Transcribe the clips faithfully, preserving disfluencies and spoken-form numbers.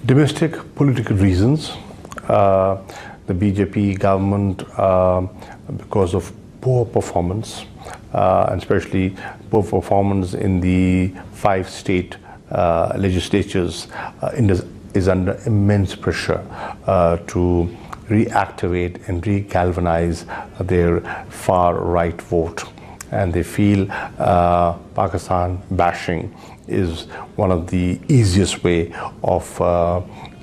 Domestic political reasons. Uh, the B J P government, uh, because of poor performance, uh, and especially poor performance in the five state uh, legislatures, uh, is under immense pressure uh, to reactivate and re-galvanize their far-right vote. And they feel uh, Pakistan bashing is one of the easiest way of uh,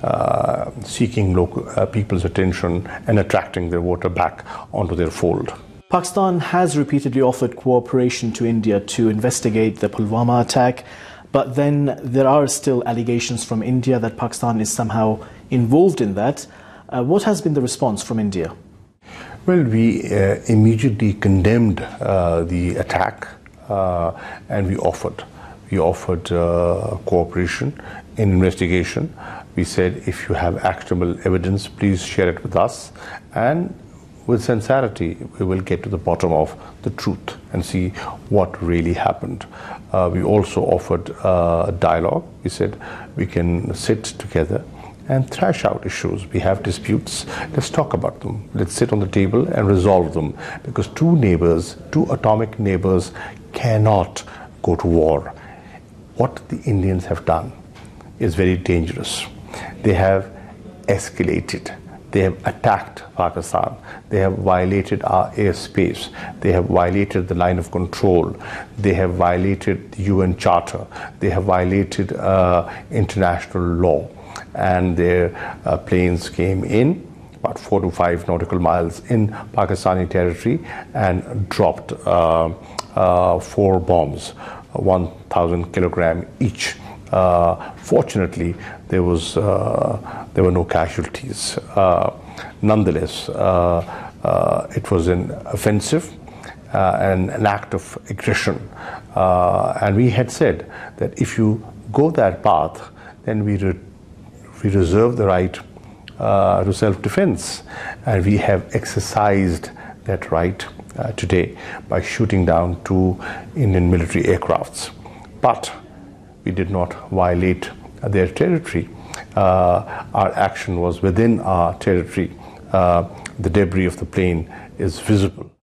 uh, seeking local uh, people's attention and attracting their voter back onto their fold. Pakistan has repeatedly offered cooperation to India to investigate the Pulwama attack, but then there are still allegations from India that Pakistan is somehow involved in that. Uh, what has been the response from India? Well, we uh, immediately condemned uh, the attack uh, and we offered. We offered uh, cooperation in investigation. We said, if you have actionable evidence, please share it with us. And with sincerity, we will get to the bottom of the truth and see what really happened. Uh, we also offered uh, a dialogue. We said, we can sit together and thrash out issues. We have disputes, let's talk about them. Let's sit on the table and resolve them. Because two neighbors, two atomic neighbors cannot go to war. What the Indians have done is very dangerous. They have escalated. They have attacked Pakistan. They have violated our airspace. They have violated the line of control. They have violated the U N Charter. They have violated uh, international law. And their uh, planes came in about four to five nautical miles in Pakistani territory and dropped uh, uh, four bombs, one thousand kilogram each. Uh, fortunately, there was uh, there were no casualties. Uh, nonetheless, uh, uh, it was an offensive uh, and an act of aggression. Uh, and we had said that if you go that path, then we re we reserve the right uh, to self-defense, and we have exercised that right uh, today by shooting down two Indian military aircrafts. But we did not violate their territory. Uh, our action was within our territory. Uh, the debris of the plane is visible.